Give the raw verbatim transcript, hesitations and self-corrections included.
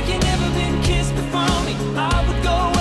like you never been kissed before me. I would go